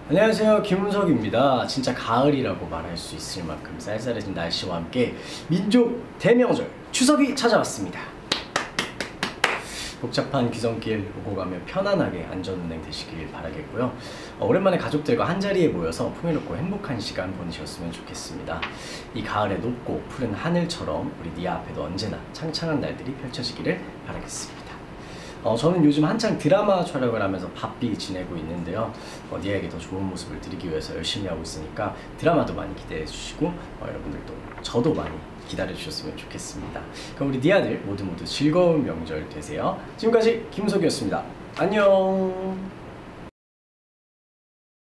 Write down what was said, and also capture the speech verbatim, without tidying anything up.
안녕하세요, 김은석입니다. 진짜 가을이라고 말할 수 있을 만큼 쌀쌀해진 날씨와 함께 민족 대명절 추석이 찾아왔습니다. 복잡한 귀성길 오고 가며 편안하게 안전운행 되시길 바라겠고요. 어, 오랜만에 가족들과 한자리에 모여서 풍요롭고 행복한 시간 보내셨으면 좋겠습니다. 이 가을에 높고 푸른 하늘처럼 우리 니아 앞에도 언제나 창창한 날들이 펼쳐지기를 바라겠습니다. 어, 저는 요즘 한창 드라마 촬영을 하면서 바삐 지내고 있는데요. 어, 니아에게 더 좋은 모습을 드리기 위해서 열심히 하고 있으니까 드라마도 많이 기대해 주시고 어, 여러분들도 저도 많이 기다려 주셨으면 좋겠습니다. 그럼 우리 니아들 모두 모두 즐거운 명절 되세요. 지금까지 김은석이었습니다. 안녕.